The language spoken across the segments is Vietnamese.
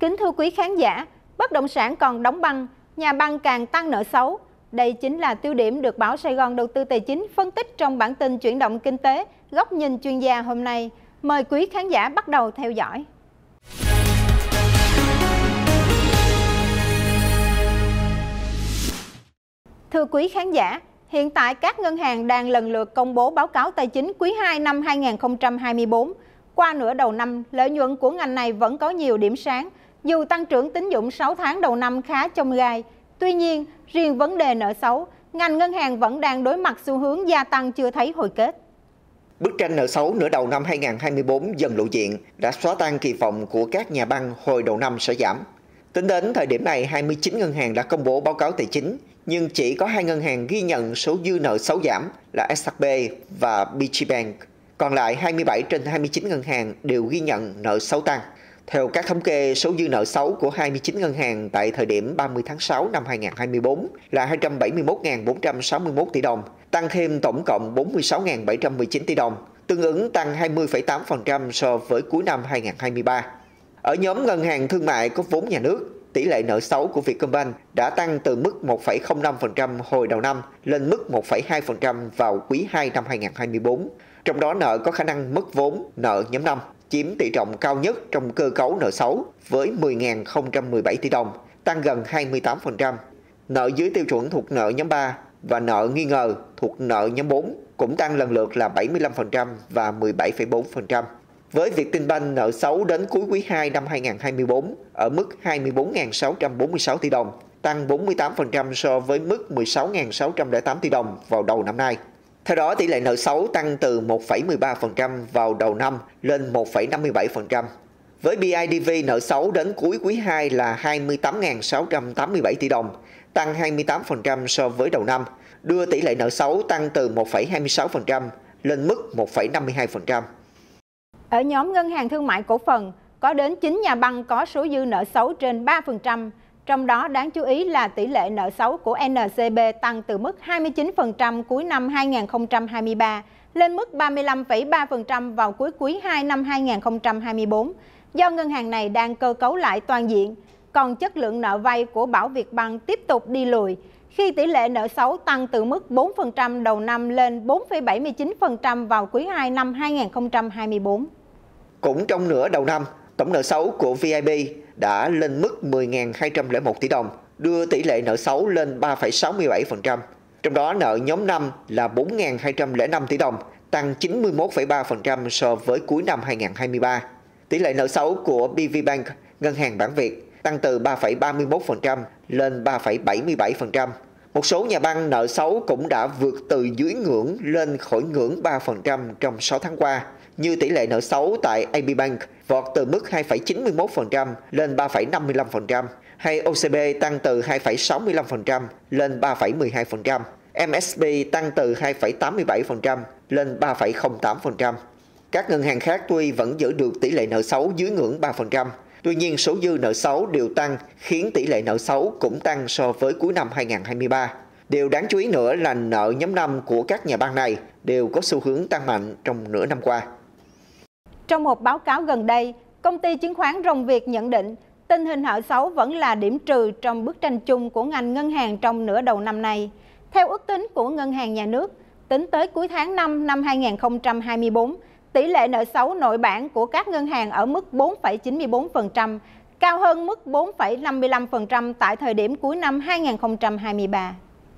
Kính thưa quý khán giả, bất động sản còn đóng băng, nhà băng càng tăng nợ xấu. Đây chính là tiêu điểm được báo Sài Gòn Đầu tư Tài chính phân tích trong bản tin chuyển động kinh tế, góc nhìn chuyên gia hôm nay. Mời quý khán giả bắt đầu theo dõi. Thưa quý khán giả, hiện tại các ngân hàng đang lần lượt công bố báo cáo tài chính quý 2 năm 2024. Qua nửa đầu năm, lợi nhuận của ngành này vẫn có nhiều điểm sáng, dù tăng trưởng tín dụng 6 tháng đầu năm khá chông gai. Tuy nhiên, riêng vấn đề nợ xấu, ngành ngân hàng vẫn đang đối mặt xu hướng gia tăng chưa thấy hồi kết. Bức tranh nợ xấu nửa đầu năm 2024 dần lộ diện, đã xóa tan kỳ vọng của các nhà băng hồi đầu năm sẽ giảm. Tính đến thời điểm này, 29 ngân hàng đã công bố báo cáo tài chính, nhưng chỉ có 2 ngân hàng ghi nhận số dư nợ xấu giảm là SHB và BGBank. Còn lại 27 trên 29 ngân hàng đều ghi nhận nợ xấu tăng. Theo các thống kê, số dư nợ xấu của 29 ngân hàng tại thời điểm 30 tháng 6 năm 2024 là 271.461 tỷ đồng, tăng thêm tổng cộng 46.719 tỷ đồng, tương ứng tăng 20,8% so với cuối năm 2023. Ở nhóm ngân hàng thương mại có vốn nhà nước, tỷ lệ nợ xấu của Vietcombank đã tăng từ mức 1,05% hồi đầu năm lên mức 1,2% vào quý 2 năm 2024. Trong đó nợ có khả năng mất vốn, nợ nhóm 5, chiếm tỷ trọng cao nhất trong cơ cấu nợ xấu với 10.017 tỷ đồng, tăng gần 28%. Nợ dưới tiêu chuẩn thuộc nợ nhóm 3 và nợ nghi ngờ thuộc nợ nhóm 4 cũng tăng lần lượt là 75% và 17,4%. Với Vietinbank, nợ xấu đến cuối quý 2 năm 2024 ở mức 24.646 tỷ đồng, tăng 48% so với mức 16.608 tỷ đồng vào đầu năm nay. Theo đó, tỷ lệ nợ xấu tăng từ 1,13% vào đầu năm lên 1,57%. Với BIDV, nợ xấu đến cuối quý 2 là 28.687 tỷ đồng, tăng 28% so với đầu năm, đưa tỷ lệ nợ xấu tăng từ 1,26% lên mức 1,52%. Ở nhóm ngân hàng thương mại cổ phần, có đến 9 nhà băng có số dư nợ xấu trên 3%, trong đó đáng chú ý là tỷ lệ nợ xấu của NCB tăng từ mức 29% cuối năm 2023 lên mức 35,3% vào cuối quý 2 năm 2024, do ngân hàng này đang cơ cấu lại toàn diện, còn chất lượng nợ vay của Bảo Việt Bank tiếp tục đi lùi, khi tỷ lệ nợ xấu tăng từ mức 4% đầu năm lên 4,79% vào quý 2 năm 2024. Cũng trong nửa đầu năm, tổng nợ xấu của VIB đã lên mức 10.201 tỷ đồng, đưa tỷ lệ nợ xấu lên 3,67%. Trong đó nợ nhóm 5 là 4.205 tỷ đồng, tăng 91,3% so với cuối năm 2023. Tỷ lệ nợ xấu của BVBank, ngân hàng bản Việt, tăng từ 3,31% lên 3,77%. Một số nhà băng nợ xấu cũng đã vượt từ dưới ngưỡng lên khỏi ngưỡng 3% trong 6 tháng qua, như tỷ lệ nợ xấu tại AB Bank vọt từ mức 2,91% lên 3,55%, hay OCB tăng từ 2,65% lên 3,12%, MSB tăng từ 2,87% lên 3,08%. Các ngân hàng khác tuy vẫn giữ được tỷ lệ nợ xấu dưới ngưỡng 3%, tuy nhiên số dư nợ xấu đều tăng, khiến tỷ lệ nợ xấu cũng tăng so với cuối năm 2023. Điều đáng chú ý nữa là nợ nhóm 5 của các nhà băng này đều có xu hướng tăng mạnh trong nửa năm qua. Trong một báo cáo gần đây, công ty chứng khoán Rồng Việt nhận định tình hình nợ xấu vẫn là điểm trừ trong bức tranh chung của ngành ngân hàng trong nửa đầu năm nay. Theo ước tính của Ngân hàng Nhà nước, tính tới cuối tháng 5 năm 2024, tỷ lệ nợ xấu nội bản của các ngân hàng ở mức 4,94%, cao hơn mức 4,55% tại thời điểm cuối năm 2023.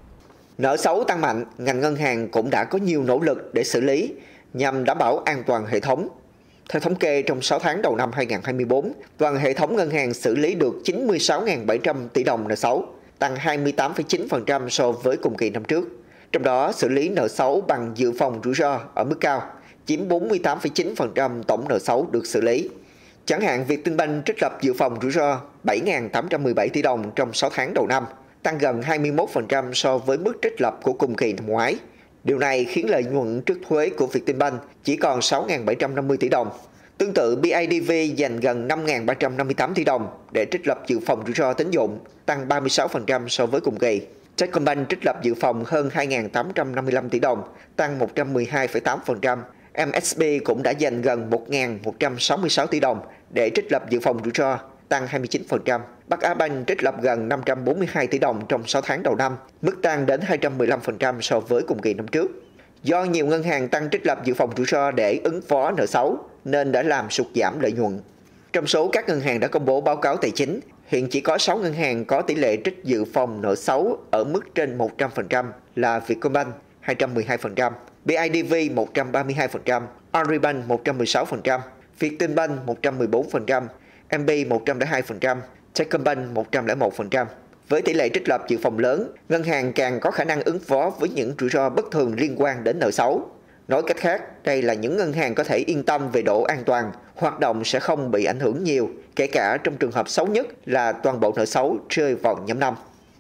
Nợ xấu tăng mạnh, ngành ngân hàng cũng đã có nhiều nỗ lực để xử lý nhằm đảm bảo an toàn hệ thống. Theo thống kê, trong 6 tháng đầu năm 2024, toàn hệ thống ngân hàng xử lý được 96.700 tỷ đồng nợ xấu, tăng 28,9% so với cùng kỳ năm trước. Trong đó, xử lý nợ xấu bằng dự phòng rủi ro ở mức cao, chiếm 48,9% tổng nợ xấu được xử lý. Chẳng hạn, Vietinbank trích lập dự phòng rủi ro 7.817 tỷ đồng trong 6 tháng đầu năm, tăng gần 21% so với mức trích lập của cùng kỳ năm ngoái. Điều này khiến lợi nhuận trước thuế của Vietinbank chỉ còn 6.750 tỷ đồng. Tương tự, BIDV dành gần 5.358 tỷ đồng để trích lập dự phòng rủi ro tín dụng, tăng 36% so với cùng kỳ. Techcombank trích lập dự phòng hơn 2.855 tỷ đồng, tăng 112,8%. MSB cũng đã dành gần 1.166 tỷ đồng để trích lập dự phòng rủi ro, tăng 29%. Bắc Á Banh trích lập gần 542 tỷ đồng trong 6 tháng đầu năm, mức tăng đến 215% so với cùng kỳ năm trước. Do nhiều ngân hàng tăng trích lập dự phòng rủi ro để ứng phó nợ xấu, nên đã làm sụt giảm lợi nhuận. Trong số các ngân hàng đã công bố báo cáo tài chính, hiện chỉ có 6 ngân hàng có tỷ lệ trích dự phòng nợ xấu ở mức trên 100% là Vietcombank 212%, BIDV 132%, Agribank 116%, Vietinbank 114%, MB 102%, Techcombank 101%. Với tỷ lệ trích lập dự phòng lớn, ngân hàng càng có khả năng ứng phó với những rủi ro bất thường liên quan đến nợ xấu. Nói cách khác, đây là những ngân hàng có thể yên tâm về độ an toàn, hoạt động sẽ không bị ảnh hưởng nhiều, kể cả trong trường hợp xấu nhất là toàn bộ nợ xấu rơi vào nhóm 5.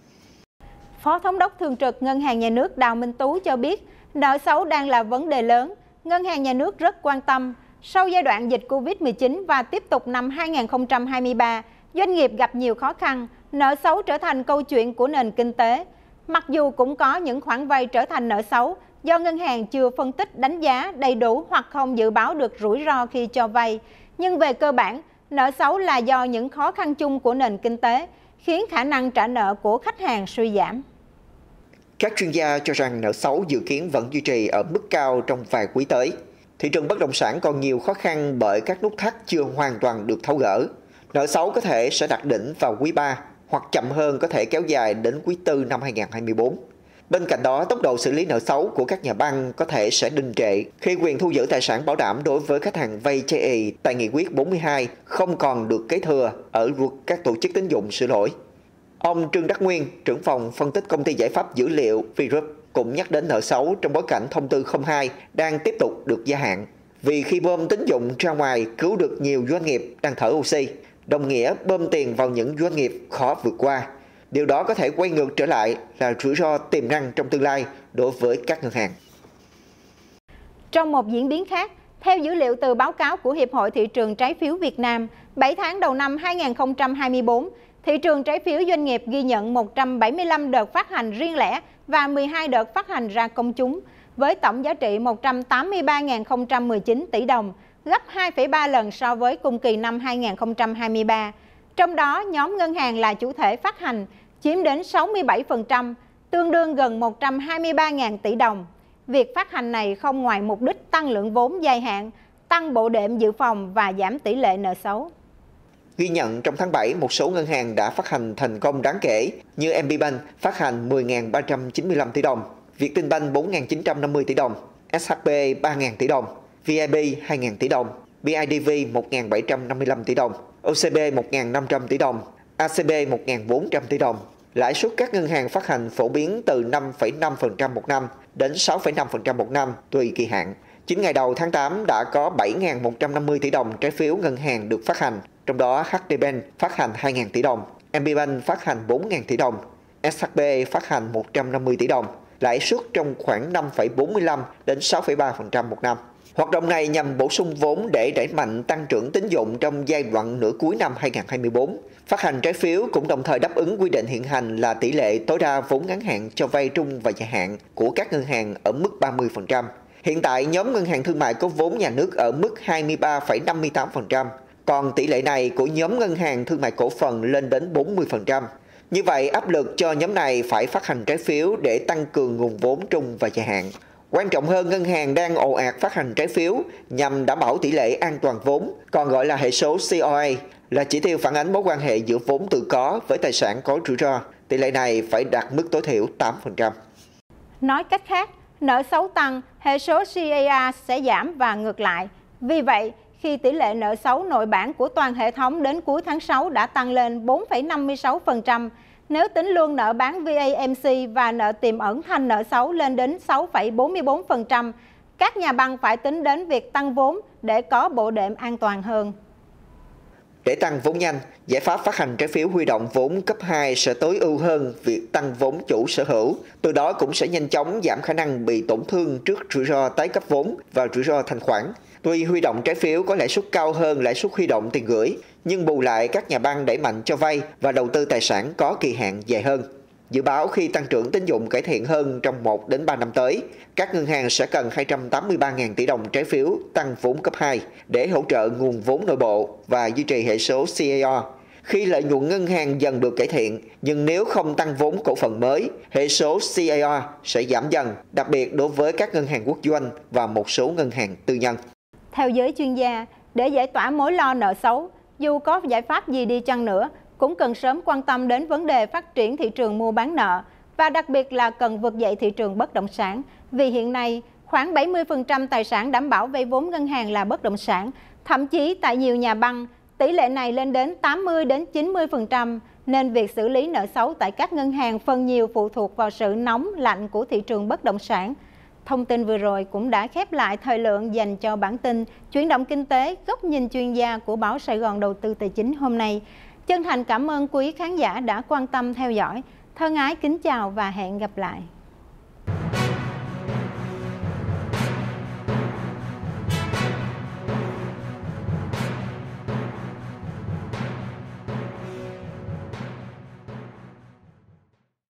Phó Thống đốc Thường trực Ngân hàng Nhà nước Đào Minh Tú cho biết, nợ xấu đang là vấn đề lớn. Ngân hàng Nhà nước rất quan tâm. Sau giai đoạn dịch Covid-19 và tiếp tục năm 2023, doanh nghiệp gặp nhiều khó khăn, nợ xấu trở thành câu chuyện của nền kinh tế. Mặc dù cũng có những khoản vay trở thành nợ xấu do ngân hàng chưa phân tích đánh giá đầy đủ hoặc không dự báo được rủi ro khi cho vay. Nhưng về cơ bản, nợ xấu là do những khó khăn chung của nền kinh tế, khiến khả năng trả nợ của khách hàng suy giảm. Các chuyên gia cho rằng nợ xấu dự kiến vẫn duy trì ở mức cao trong vài quý tới. Thị trường bất động sản còn nhiều khó khăn bởi các nút thắt chưa hoàn toàn được tháo gỡ. Nợ xấu có thể sẽ đạt đỉnh vào quý 3 hoặc chậm hơn có thể kéo dài đến quý 4 năm 2024. Bên cạnh đó, tốc độ xử lý nợ xấu của các nhà băng có thể sẽ đình trệ khi quyền thu giữ tài sản bảo đảm đối với khách hàng vay chây ì tại Nghị quyết 42 không còn được kế thừa ở luật các tổ chức tín dụng sửa đổi. Ông Trương Đắc Nguyên, trưởng phòng phân tích công ty giải pháp dữ liệu Vgroup, cũng nhắc đến nợ xấu trong bối cảnh thông tư 02 đang tiếp tục được gia hạn. Vì khi bơm tín dụng ra ngoài cứu được nhiều doanh nghiệp đang thở oxy, đồng nghĩa bơm tiền vào những doanh nghiệp khó vượt qua. Điều đó có thể quay ngược trở lại là rủi ro tiềm năng trong tương lai đối với các ngân hàng. Trong một diễn biến khác, theo dữ liệu từ báo cáo của Hiệp hội Thị trường Trái phiếu Việt Nam, 7 tháng đầu năm 2024, thị trường trái phiếu doanh nghiệp ghi nhận 175 đợt phát hành riêng lẻ và 12 đợt phát hành ra công chúng, với tổng giá trị 183.019 tỷ đồng, gấp 2,3 lần so với cùng kỳ năm 2023. Trong đó, nhóm ngân hàng là chủ thể phát hành, chiếm đến 67%, tương đương gần 123.000 tỷ đồng. Việc phát hành này không ngoài mục đích tăng lượng vốn dài hạn, tăng bộ đệm dự phòng và giảm tỷ lệ nợ xấu. Ghi nhận trong tháng 7, một số ngân hàng đã phát hành thành công đáng kể như MBBank phát hành 10.395 tỷ đồng, Vietinbank 4.950 tỷ đồng, SHB 3.000 tỷ đồng, VIB 2.000 tỷ đồng, BIDV 1.755 tỷ đồng, OCB 1.500 tỷ đồng, ACB 1.400 tỷ đồng. Lãi suất các ngân hàng phát hành phổ biến từ 5,5% một năm đến 6,5% một năm tùy kỳ hạn. 9 ngày đầu tháng 8 đã có 7.150 tỷ đồng trái phiếu ngân hàng được phát hành, trong đó HDBank phát hành 2.000 tỷ đồng, MBBank phát hành 4.000 tỷ đồng, SHB phát hành 150 tỷ đồng, lãi suất trong khoảng 5,45 đến 6,3% một năm. Hoạt động này nhằm bổ sung vốn để đẩy mạnh tăng trưởng tín dụng trong giai đoạn nửa cuối năm 2024. Phát hành trái phiếu cũng đồng thời đáp ứng quy định hiện hành là tỷ lệ tối đa vốn ngắn hạn cho vay trung và dài hạn của các ngân hàng ở mức 30%. Hiện tại, nhóm ngân hàng thương mại có vốn nhà nước ở mức 23,58%, còn tỷ lệ này của nhóm ngân hàng thương mại cổ phần lên đến 40%. Như vậy, áp lực cho nhóm này phải phát hành trái phiếu để tăng cường nguồn vốn trung và dài hạn. Quan trọng hơn, ngân hàng đang ồ ạt phát hành trái phiếu nhằm đảm bảo tỷ lệ an toàn vốn, còn gọi là hệ số COA, là chỉ tiêu phản ánh mối quan hệ giữa vốn tự có với tài sản có rủi ro. Tỷ lệ này phải đạt mức tối thiểu 8%. Nói cách khác, nợ xấu tăng, hệ số CAR sẽ giảm và ngược lại. Vì vậy, khi tỷ lệ nợ xấu nội bản của toàn hệ thống đến cuối tháng 6 đã tăng lên 4,56%, nếu tính luôn nợ bán VAMC và nợ tiềm ẩn thành nợ xấu lên đến 6,44%, các nhà băng phải tính đến việc tăng vốn để có bộ đệm an toàn hơn. Để tăng vốn nhanh, giải pháp phát hành trái phiếu huy động vốn cấp 2 sẽ tối ưu hơn việc tăng vốn chủ sở hữu, từ đó cũng sẽ nhanh chóng giảm khả năng bị tổn thương trước rủi ro tái cấp vốn và rủi ro thanh khoản. Tuy huy động trái phiếu có lãi suất cao hơn lãi suất huy động tiền gửi, nhưng bù lại các nhà băng đẩy mạnh cho vay và đầu tư tài sản có kỳ hạn dài hơn. Dự báo khi tăng trưởng tín dụng cải thiện hơn trong 1 đến 3 năm tới, các ngân hàng sẽ cần 283.000 tỷ đồng trái phiếu tăng vốn cấp 2 để hỗ trợ nguồn vốn nội bộ và duy trì hệ số CAR. khi lợi nhuận ngân hàng dần được cải thiện, nhưng nếu không tăng vốn cổ phần mới, hệ số CAR sẽ giảm dần, đặc biệt đối với các ngân hàng quốc doanh và một số ngân hàng tư nhân. Theo giới chuyên gia, để giải tỏa mối lo nợ xấu, dù có giải pháp gì đi chăng nữa, cũng cần sớm quan tâm đến vấn đề phát triển thị trường mua bán nợ và đặc biệt là cần vực dậy thị trường bất động sản. Vì hiện nay, khoảng 70% tài sản đảm bảo vay vốn ngân hàng là bất động sản. Thậm chí tại nhiều nhà băng, tỷ lệ này lên đến 80 đến 90%, nên việc xử lý nợ xấu tại các ngân hàng phần nhiều phụ thuộc vào sự nóng lạnh của thị trường bất động sản. Thông tin vừa rồi cũng đã khép lại thời lượng dành cho bản tin Chuyển động Kinh tế góc nhìn chuyên gia của báo Sài Gòn Đầu tư Tài chính hôm nay. Chân thành cảm ơn quý khán giả đã quan tâm theo dõi. Thân ái kính chào và hẹn gặp lại.